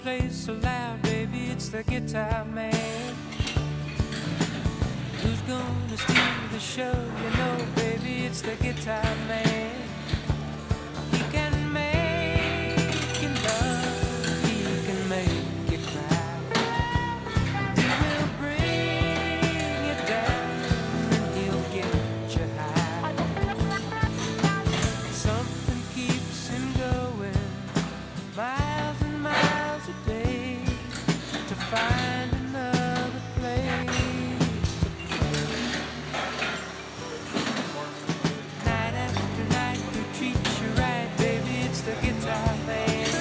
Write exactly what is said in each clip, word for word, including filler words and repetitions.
plays so loud, baby, it's the guitar man. Who's gonna steal the show? You know, baby, it's the guitar man. He can make you love, he can make you cry. He will bring you down and he'll get you high. Something keeps him going miles and miles a day to find another place to play. Night after night he treats you right, baby, it's the guitar man.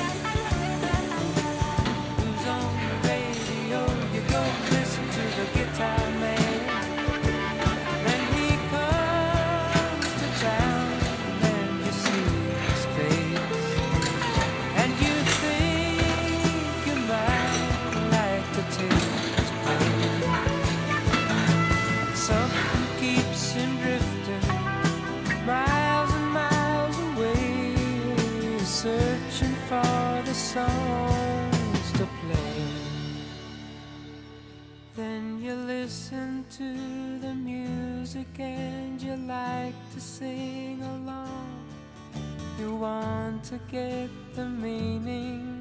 Who's on the radio? You go listen to the guitar man. Then he comes to town and you see his face, and you think you might like to take his place. Something keeps him drifting miles and miles away, searching for the songs to play. Then you listen to the music and you like to sing along. You want to get the meaning